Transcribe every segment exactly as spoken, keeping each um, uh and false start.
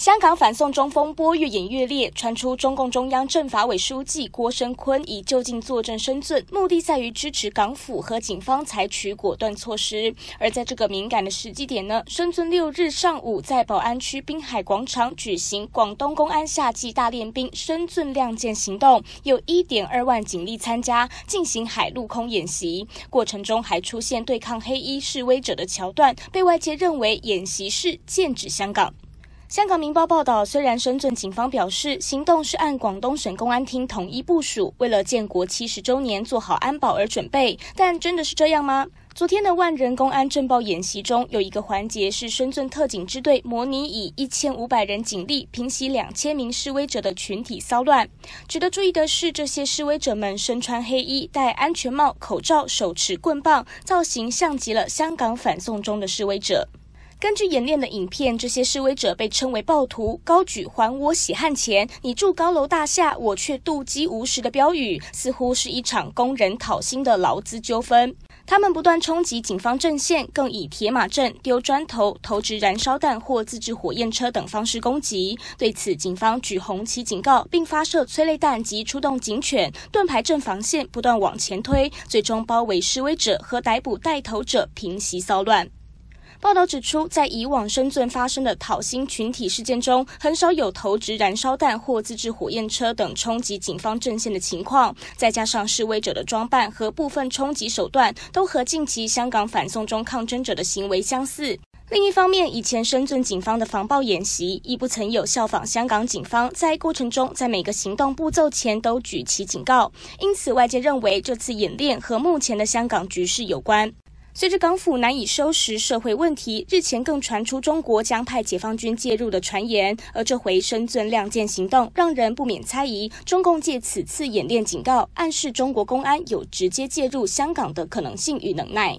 香港反送中风波越演越烈，传出中共中央政法委书记郭声琨已就近坐镇深圳，目的在于支持港府和警方采取果断措施。而在这个敏感的时机点呢，深圳六日上午在宝安区滨海广场举行广东公安夏季大练兵深圳亮剑行动，有 一点二万警力参加，进行海陆空演习，过程中还出现对抗黑衣示威者的桥段，被外界认为演习是剑指香港。香港明报报道，虽然深圳警方表示行动是按广东省公安厅统一部署，为了建国七十周年做好安保而准备，但真的是这样吗？昨天的万人公安震爆演习中，有一个环节是深圳特警支队模拟以一千五百人警力平息两千名示威者的群体骚乱。值得注意的是，这些示威者们身穿黑衣，戴安全帽、口罩，手持棍棒，造型像极了香港反送中的示威者。根据演练的影片，这些示威者被称为暴徒，高举还我血汗钱，你住高楼大厦，我却妒忌无实的标语，似乎是一场工人讨薪的劳资纠纷。他们不断冲击警方阵线，更以铁马阵、丢砖头、投掷燃烧弹或自制火焰车等方式攻击。对此，警方举红旗警告，并发射催泪弹及出动警犬，盾牌阵防线不断往前推，最终包围示威者和逮捕带头者，平息骚乱。报道指出，在以往深圳发生的讨薪群体事件中，很少有投掷燃烧弹或自制火焰车等冲击警方阵线的情况，再加上示威者的装扮和部分冲击手段都和近期香港反送中抗争者的行为相似。另一方面，以前深圳警方的防暴演习亦不曾有效仿香港警方，在过程中在每个行动步骤前都举旗警告，因此外界认为这次演练和目前的香港局势有关。随着港府难以收拾社会问题，日前更传出中国将派解放军介入的传言，而这回深圳亮剑行动让人不免猜疑，中共借此次演练警告，暗示中国公安有直接介入香港的可能性与能耐。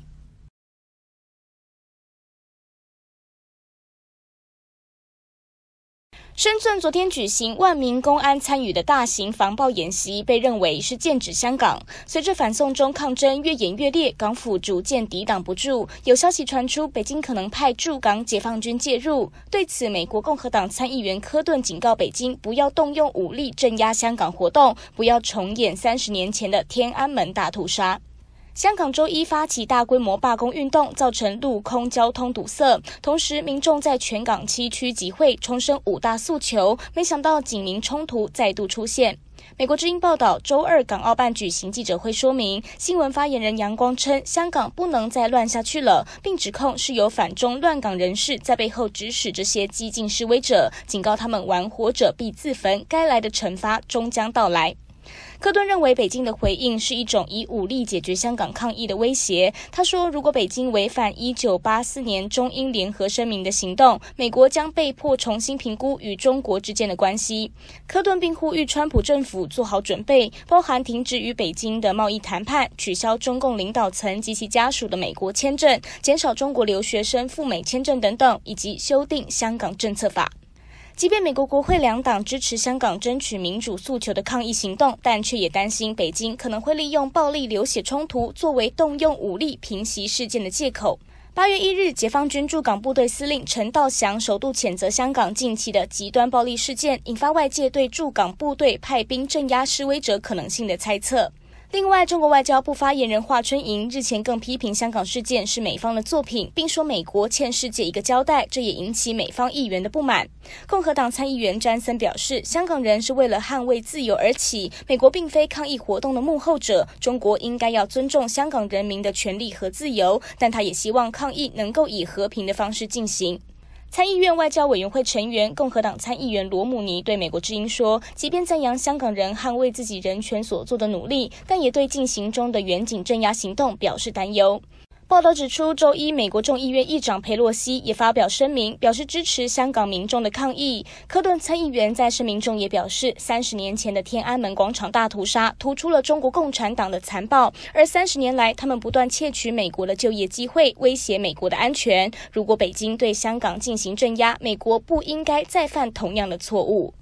深圳昨天举行万名公安参与的大型防暴演习，被认为是剑指香港。随着反送中抗争越演越烈，港府逐渐抵挡不住，有消息传出北京可能派驻港解放军介入。对此，美国共和党参议员科顿警告北京不要动用武力镇压香港活动，不要重演三十年前的天安门大屠杀。香港周一发起大规模罢工运动，造成陆空交通堵塞，同时民众在全港七区集会，重申五大诉求，没想到警民冲突再度出现。美国之音报道，周二港澳办举行记者会说明，新闻发言人杨光称香港不能再乱下去了，并指控是有反中乱港人士在背后指使这些激进示威者，警告他们玩火者必自焚，该来的惩罚终将到来。科顿认为北京的回应是一种以武力解决香港抗议的威胁。他说，如果北京违反一九八四年中英联合声明的行动，美国将被迫重新评估与中国之间的关系。科顿并呼吁川普政府做好准备，包含停止与北京的贸易谈判，取消中共领导层及其家属的美国签证，减少中国留学生赴美签证等等，以及修订香港政策法。即便美国国会两党支持香港争取民主诉求的抗议行动，但却也担心北京可能会利用暴力流血冲突作为动用武力平息事件的借口。八月一日，解放军驻港部队司令陈道祥首度谴责香港近期的极端暴力事件，引发外界对驻港部队派兵镇压示威者可能性的猜测。另外，中国外交部发言人华春莹日前更批评香港事件是美方的作品，并说美国欠世界一个交代，这也引起美方议员的不满。共和党参议员詹森表示，香港人是为了捍卫自由而起，美国并非抗议活动的幕后者，中国应该要尊重香港人民的权利和自由，但他也希望抗议能够以和平的方式进行。参议院外交委员会成员共和党参议员罗姆尼对美国之音说，即便赞扬香港人捍卫自己人权所做的努力，但也对进行中的远景镇压行动表示担忧。报道指出，周一美国众议院议长裴洛西也发表声明，表示支持香港民众的抗议。科顿参议员在声明中也表示，三十年前的天安门广场大屠杀突出了中国共产党的残暴，而三十年来他们不断窃取美国的就业机会，威胁美国的安全。如果北京对香港进行镇压，美国不应该再犯同样的错误。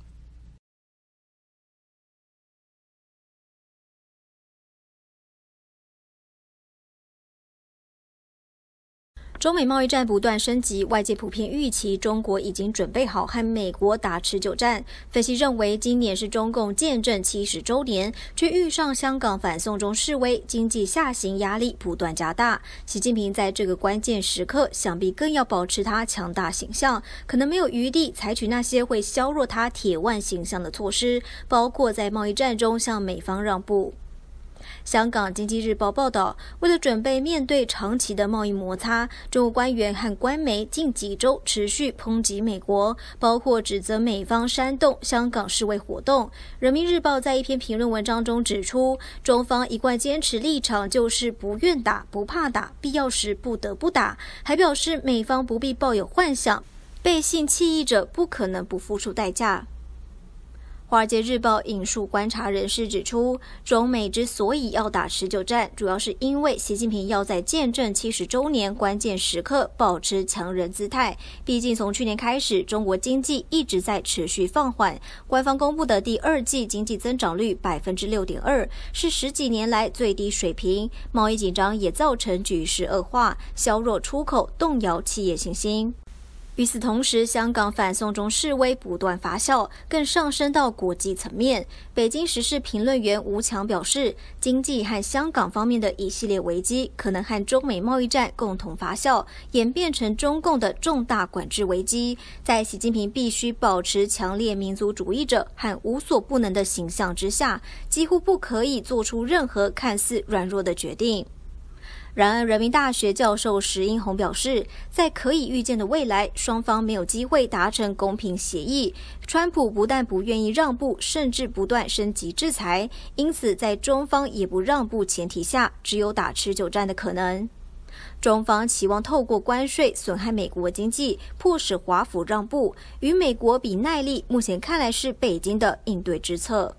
中美贸易战不断升级，外界普遍预期中国已经准备好和美国打持久战。分析认为，今年是中共建政七十周年，却遇上香港反送中示威，经济下行压力不断加大。习近平在这个关键时刻，想必更要保持他强大形象，可能没有余地采取那些会削弱他铁腕形象的措施，包括在贸易战中向美方让步。香港经济日报报道，为了准备面对长期的贸易摩擦，中国官员和官媒近几周持续抨击美国，包括指责美方煽动香港示威活动。人民日报在一篇评论文章中指出，中方一贯坚持立场就是不愿打、不怕打，必要时不得不打，还表示美方不必抱有幻想，背信弃义者不可能不付出代价。华尔街日报引述观察人士指出，中美之所以要打持久战，主要是因为习近平要在建政七十周年关键时刻保持强人姿态。毕竟从去年开始，中国经济一直在持续放缓，官方公布的第二季经济增长率 百分之六点二， 是十几年来最低水平。贸易紧张也造成局势恶化，削弱出口，动摇企业信心。与此同时，香港反送中示威不断发酵，更上升到国际层面。北京时事评论员吴强表示，经济和香港方面的一系列危机可能和中美贸易战共同发酵，演变成中共的重大管制危机。在习近平必须保持强烈民族主义者和无所不能的形象之下，几乎不可以做出任何看似软弱的决定。然而，人民大学教授石英红表示，在可以预见的未来，双方没有机会达成公平协议。川普不但不愿意让步，甚至不断升级制裁，因此在中方也不让步前提下，只有打持久战的可能。中方期望透过关税损害美国经济，迫使华府让步，与美国比耐力，目前看来是北京的应对之策。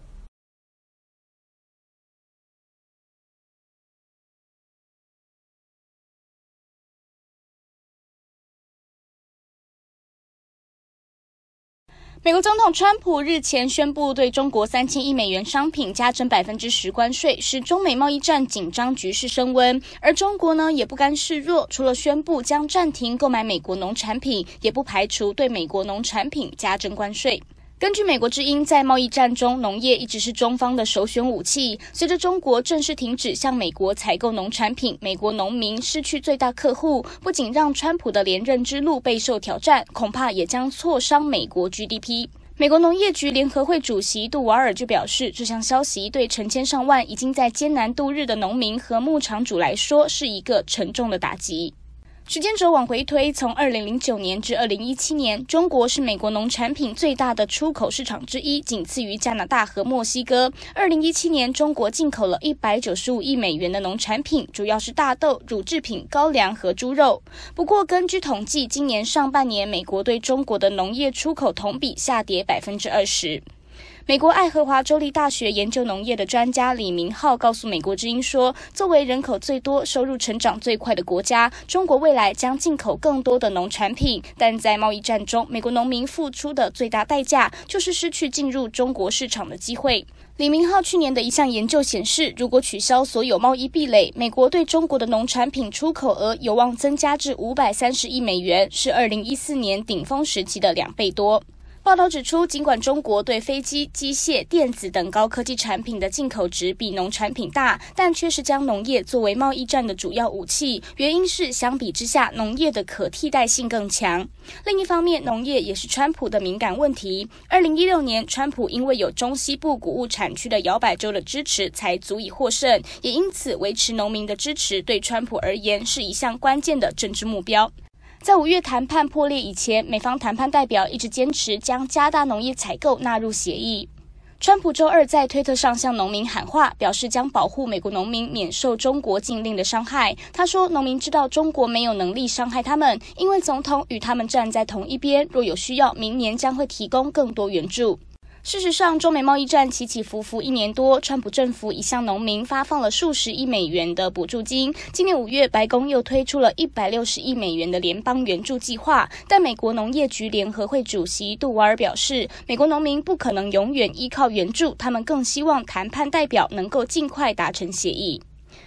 美国总统川普日前宣布对中国三千亿美元商品加征百分之十关税，使中美贸易战紧张局势升温。而中国呢也不甘示弱，除了宣布将暂停购买美国农产品，也不排除对美国农产品加征关税。根据美国之音，在贸易战中，农业一直是中方的首选武器。随着中国正式停止向美国采购农产品，美国农民失去最大客户，不仅让川普的连任之路备受挑战，恐怕也将挫伤美国 G D P。美国农业局联合会主席杜瓦尔就表示，这项消息对成千上万已经在艰难度日的农民和牧场主来说是一个沉重的打击。时间轴往回推，从二零零九年至二零一七年，中国是美国农产品最大的出口市场之一，仅次于加拿大和墨西哥。二零一七年，中国进口了一百九十五亿美元的农产品，主要是大豆、乳制品、高粱和猪肉。不过，根据统计，今年上半年美国对中国的农业出口同比下跌 百分之二十。美国爱荷华州立大学研究农业的专家李明浩告诉美国之音说，作为人口最多、收入成长最快的国家，中国未来将进口更多的农产品，但在贸易战中，美国农民付出的最大代价就是失去进入中国市场的机会。李明浩去年的一项研究显示，如果取消所有贸易壁垒，美国对中国的农产品出口额有望增加至五百三十亿美元，是二零一四年顶峰时期的两倍多。报道指出，尽管中国对飞机、机械、电子等高科技产品的进口值比农产品大，但却是将农业作为贸易战的主要武器。原因是相比之下，农业的可替代性更强。另一方面，农业也是川普的敏感问题。二零一六年，川普因为有中西部谷物产区的摇摆州的支持，才足以获胜，也因此维持农民的支持对川普而言是一项关键的政治目标。在五月谈判破裂以前，美方谈判代表一直坚持将加大农业采购纳入协议。川普周二在推特上向农民喊话，表示将保护美国农民免受中国禁令的伤害。他说，农民知道中国没有能力伤害他们，因为总统与他们站在同一边，若有需要，明年将会提供更多援助。事实上，中美贸易战起起伏伏一年多，川普政府已向农民发放了数十亿美元的补助金。今年五月，白宫又推出了一百六十亿美元的联邦援助计划。但美国农业局联合会主席杜瓦尔表示，美国农民不可能永远依靠援助，他们更希望谈判代表能够尽快达成协议。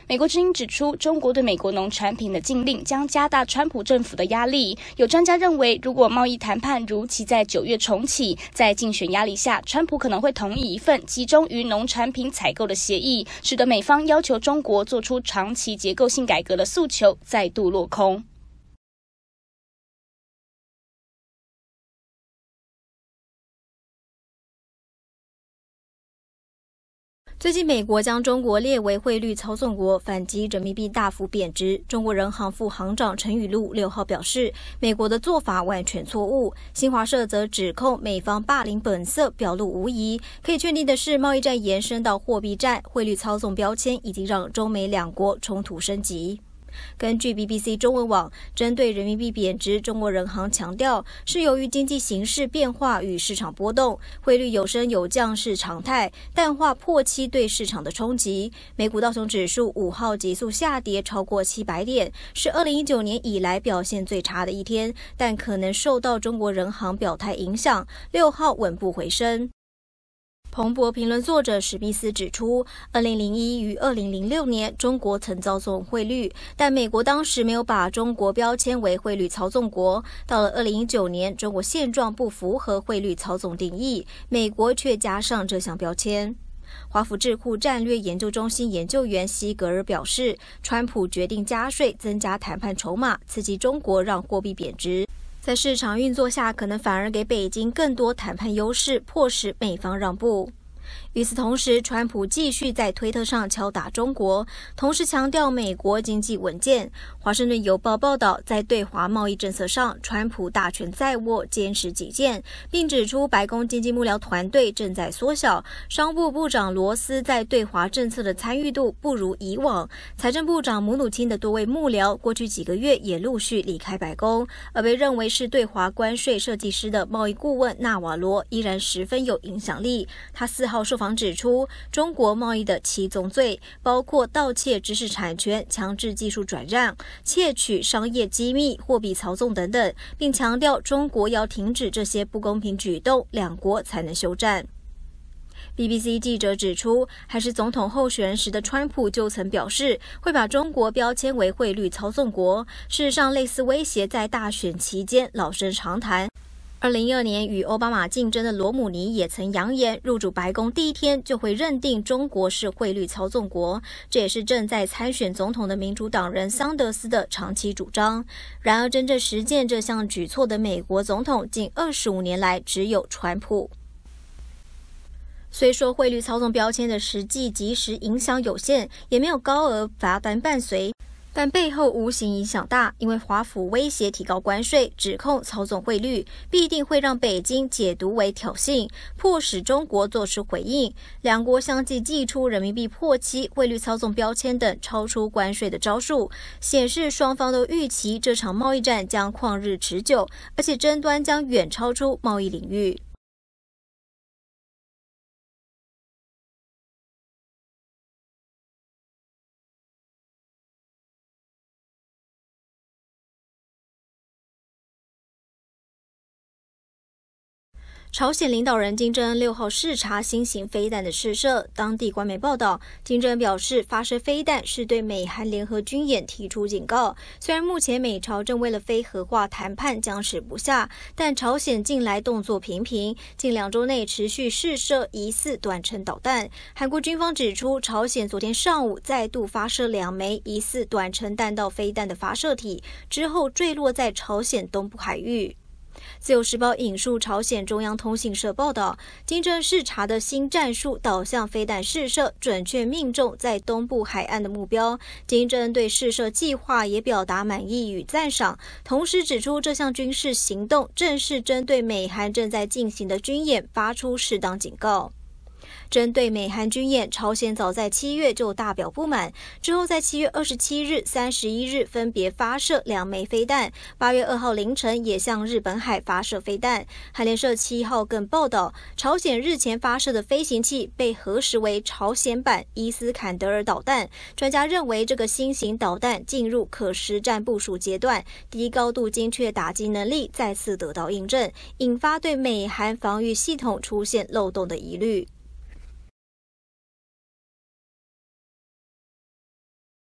美国之音指出，中国对美国农产品的禁令将加大川普政府的压力。有专家认为，如果贸易谈判如期在九月重启，在竞选压力下，川普可能会同意一份集中于农产品采购的协议，使得美方要求中国做出长期结构性改革的诉求再度落空。 最近，美国将中国列为汇率操纵国，反击人民币大幅贬值。中国人行副行长陈雨露六号表示，美国的做法完全错误。新华社则指控美方霸凌本色，表露无遗。可以确定的是，贸易战延伸到货币战，汇率操纵标签已经让中美两国冲突升级。根据 B B C 中文网，针对人民币贬值，中国人行强调，是由于经济形势变化与市场波动，汇率有升有降是常态，淡化破七对市场的冲击。美股道琼指数五号急速下跌超过七百点，是二零一九年以来表现最差的一天，但可能受到中国人行表态影响，六号稳步回升。彭博评论作者史密斯指出，二零零一与二零零六年中国曾操纵汇率，但美国当时没有把中国标签为汇率操纵国。到了二零一九年，中国现状不符合汇率操纵定义，美国却加上这项标签。华府智库战略研究中心研究员西格尔表示，川普决定加税，增加谈判筹码，刺激中国让货币贬值。在市场运作下，可能反而给北京更多谈判优势，迫使美方让步。与此同时，川普继续在推特上敲打中国，同时强调美国经济稳健。华盛顿邮报报道，在对华贸易政策上，川普大权在握，坚持己见，并指出白宫经济幕僚团队正在缩小，商务部长罗斯在对华政策的参与度不如以往，财政部长姆努钦的多位幕僚过去几个月也陆续离开白宫，而被认为是对华关税设计师的贸易顾问纳瓦罗依然十分有影响力。他四号受访指出，中国贸易的七宗罪包括盗窃知识产权、强制技术转让、窃取商业机密、货币操纵等等，并强调中国要停止这些不公平举动，两国才能休战。B B C 记者指出，还是总统候选人时的川普就曾表示，会把中国标签为汇率操纵国。事实上，类似威胁在大选期间老生常谈。二零一二年与奥巴马竞争的罗姆尼也曾扬言，入主白宫第一天就会认定中国是汇率操纵国，这也是正在参选总统的民主党人桑德斯的长期主张。然而，真正实践这项举措的美国总统近二十五年来只有川普。虽说汇率操纵标签的实际及时影响有限，也没有高额罚单伴随，但背后无形影响大，因为华府威胁提高关税，指控操纵汇率，必定会让北京解读为挑衅，迫使中国做出回应。两国相继祭出人民币破七、汇率操纵标签等超出关税的招数，显示双方都预期这场贸易战将旷日持久，而且争端将远超出贸易领域。朝鲜领导人金正恩六号视察新型飞弹的试射，当地官媒报道，金正恩表示，发射飞弹是对美韩联合军演提出警告。虽然目前美朝正为了非核化谈判僵持不下，但朝鲜近来动作频频，近两周内持续试射疑似短程导弹。韩国军方指出，朝鲜昨天上午再度发射两枚疑似短程弹道飞弹的发射体，之后坠落在朝鲜东部海域。自由时报引述朝鲜中央通信社报道，金正视察的新战术导向飞弹试射，准确命中在东部海岸的目标。金正对试射计划也表达满意与赞赏，同时指出这项军事行动正是针对美韩正在进行的军演发出适当警告。针对美韩军演，朝鲜早在七月就大表不满，之后在七月二十七日、三十一日分别发射两枚飞弹，八月二号凌晨也向日本海发射飞弹。韩联社七号更报道，朝鲜日前发射的飞行器被核实为朝鲜版伊斯坎德尔导弹。专家认为，这个新型导弹进入可实战部署阶段，低高度精确打击能力再次得到印证，引发对美韩防御系统出现漏洞的疑虑。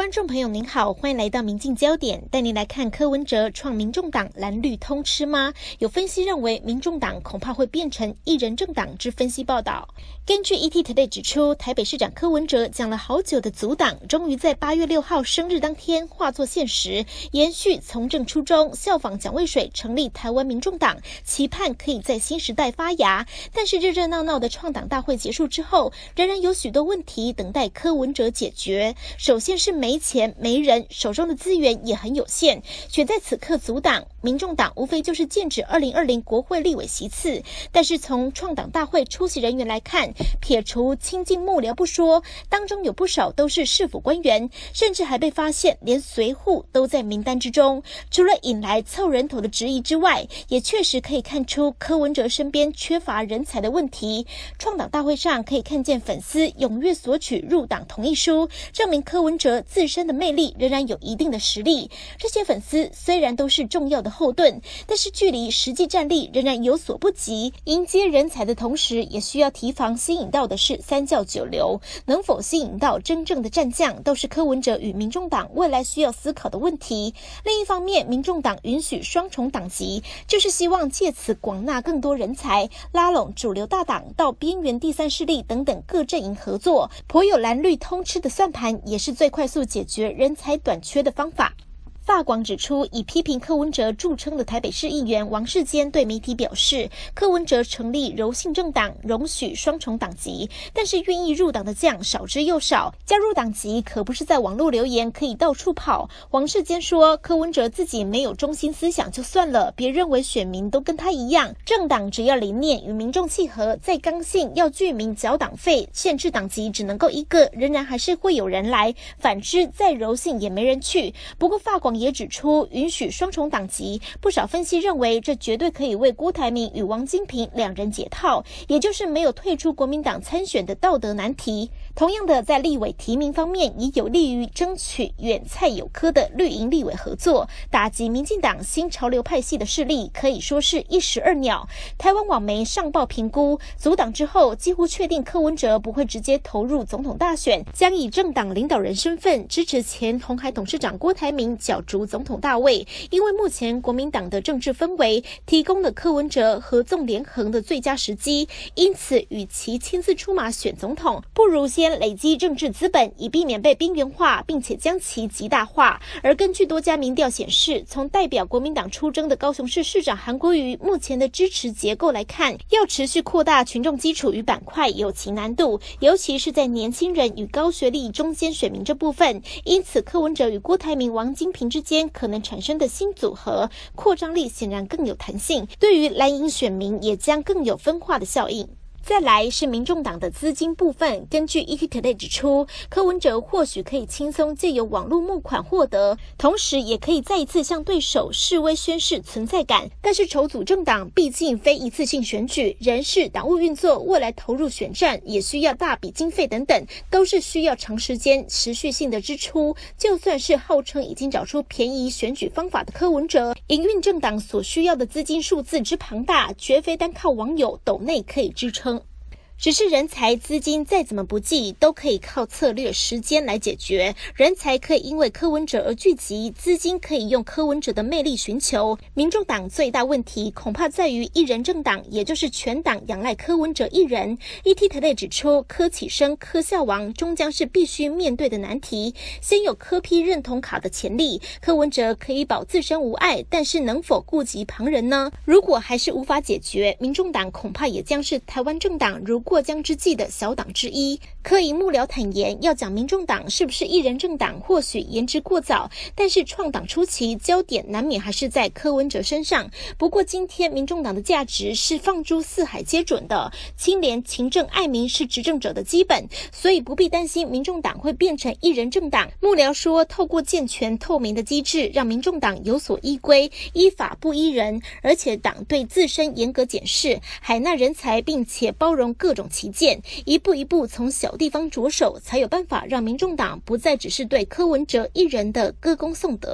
观众朋友您好，欢迎来到民进焦点，带您来看柯文哲创民众党蓝绿通吃吗？有分析认为民众党恐怕会变成一人政党之分析报道。根据 E T Today 指出，台北市长柯文哲讲了好久的阻党，终于在八月六号生日当天化作现实，延续从政初衷，效仿蒋渭水成立台湾民众党，期盼可以在新时代发芽。但是热热闹闹的创党大会结束之后，仍然有许多问题等待柯文哲解决。首先是没钱没人，手中的资源也很有限，选在此刻阻党，民众党无非就是剑指二零二零国会立委席次。但是从创党大会出席人员来看，撇除亲近幕僚不说，当中有不少都是市府官员，甚至还被发现连随扈都在名单之中。除了引来凑人头的质疑之外，也确实可以看出柯文哲身边缺乏人才的问题。创党大会上可以看见粉丝踊跃索取入党同意书，证明柯文哲自身的魅力仍然有一定的实力。这些粉丝虽然都是重要的后盾，但是距离实际战力仍然有所不及。迎接人才的同时，也需要提防吸引到的是三教九流，能否吸引到真正的战将，都是柯文哲与民众党未来需要思考的问题。另一方面，民众党允许双重党籍，就是希望借此广纳更多人才，拉拢主流大党到边缘第三势力等等各阵营合作，颇有蓝绿通吃的算盘，也是最快速解决人才短缺的方法。法广指出，以批评柯文哲著称的台北市议员王世坚对媒体表示，柯文哲成立柔性政党，容许双重党籍，但是愿意入党的将少之又少，加入党籍可不是在网络留言可以到处跑。王世坚说，柯文哲自己没有中心思想就算了，别认为选民都跟他一样，政党只要理念与民众契合，再刚性要居民缴党费，限制党籍只能够一个，仍然还是会有人来，反之再柔性也没人去。不过法广也指出，允许双重党籍，不少分析认为这绝对可以为郭台铭与王金平两人解套，也就是没有退出国民党参选的道德难题。同样的，在立委提名方面，也有利于争取远蔡有柯的绿营立委合作，打击民进党新潮流派系的势力，可以说是一石二鸟。台湾网媒上报评估，阻党之后几乎确定柯文哲不会直接投入总统大选，将以政党领导人身份支持前鸿海董事长郭台铭角逐总统大位。因为目前国民党的政治氛围提供了柯文哲合纵连横的最佳时机，因此与其亲自出马选总统，不如先累积政治资本，以避免被边缘化，并且将其极大化。而根据多家民调显示，从代表国民党出征的高雄市市长韩国瑜目前的支持结构来看，要持续扩大群众基础与板块有其难度，尤其是在年轻人与高学历中间选民这部分。因此柯文哲与郭台铭、王金平之间可能产生的新组合，扩张力显然更有弹性，对于蓝营选民也将更有分化的效应。再来是民众党的资金部分，根据 E T Today 指出，柯文哲或许可以轻松借由网络募款获得，同时也可以再一次向对手示威宣示存在感。但是筹组政党毕竟非一次性选举，人事、党务运作、未来投入选战也需要大笔经费等等，都是需要长时间持续性的支出。就算是号称已经找出便宜选举方法的柯文哲，营运政党所需要的资金数字之庞大，绝非单靠网友抖内可以支撑。只是人才资金再怎么不济，都可以靠策略时间来解决。人才可以因为柯文哲而聚集，资金可以用柯文哲的魅力寻求。民众党最大问题恐怕在于一人政党，也就是全党仰赖柯文哲一人。E T Today 指出，柯启生、柯孝王终将是必须面对的难题。先有柯批认同卡的潜力，柯文哲可以保自身无碍，但是能否顾及旁人呢？如果还是无法解决，民众党恐怕也将是台湾政党如过江之鲫的小党之一。柯以幕僚坦言，要讲民众党是不是一人政党，或许言之过早，但是创党初期焦点难免还是在柯文哲身上。不过今天民众党的价值是放诸四海皆准的，清廉、勤政、爱民是执政者的基本，所以不必担心民众党会变成一人政党。幕僚说，透过健全透明的机制，让民众党有所依归，依法不依人，而且党对自身严格检视，海纳人才，并且包容各种旗舰，一步一步从小地方着手，才有办法让民众党不再只是对柯文哲一人的歌功颂德。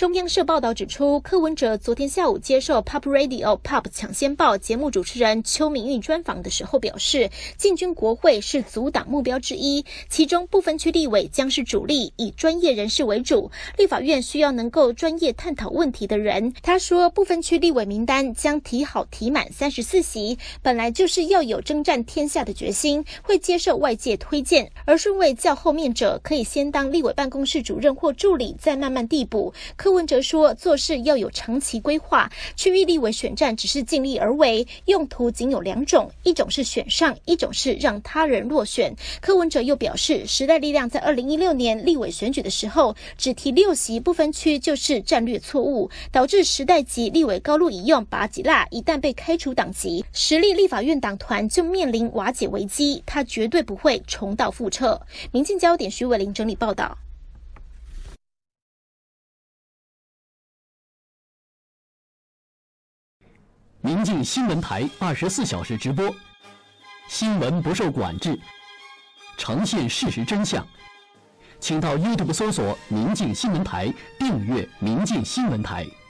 中央社报道指出，柯文哲昨天下午接受 Pop Radio Pop 抢先报节目主持人邱明玉专访的时候表示，进军国会是阻挡目标之一，其中不分区立委将是主力，以专业人士为主，立法院需要能够专业探讨问题的人。他说，不分区立委名单将提好提满三十四席，本来就是要有征战天下的决心，会接受外界推荐，而顺位较后面者可以先当立委办公室主任或助理，再慢慢递补。柯文哲说，做事要有长期规划，区域立委选战只是尽力而为，用途仅有两种，一种是选上，一种是让他人落选。柯文哲又表示，时代力量在二零一六年立委选举的时候，只提六席不分区就是战略错误，导致时代籍立委高路一用拔吉辣，一旦被开除党籍，实力立法院党团就面临瓦解危机，他绝对不会重蹈覆辙。民进焦点徐伟玲整理报道。 民进新闻台二十四小时直播，新闻不受管制，呈现事实真相。请到 YouTube 搜索“民进新闻台”，订阅“民进新闻台”。